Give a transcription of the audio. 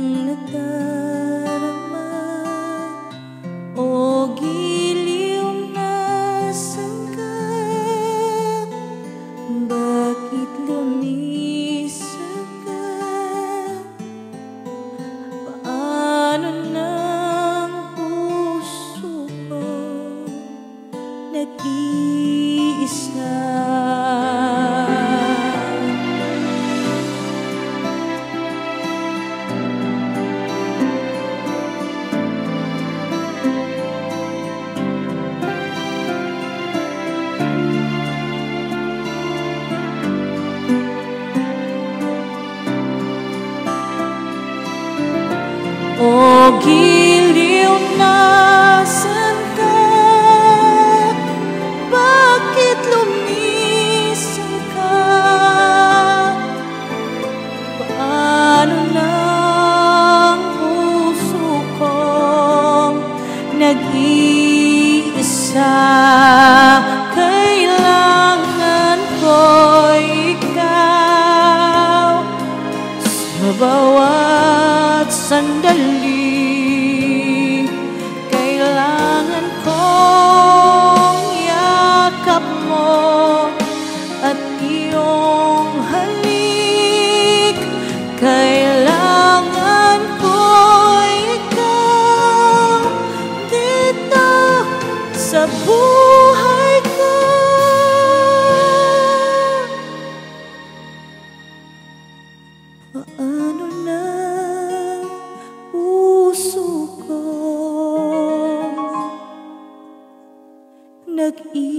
nadarama o giliw nasan ka? Bakit lumisan ka? Paano ng puso ko nag-iisa? O giliw nasan ka? Bakit lumisan ka? Paano ng puso kong nag-iisa? Kailangan ko ikaw sa bawat sandali. Kailangan kong yakap mo at iyong halik. Kailangan ko ikaw dito sa buhay ko. Paano na puso ko nag-iisa?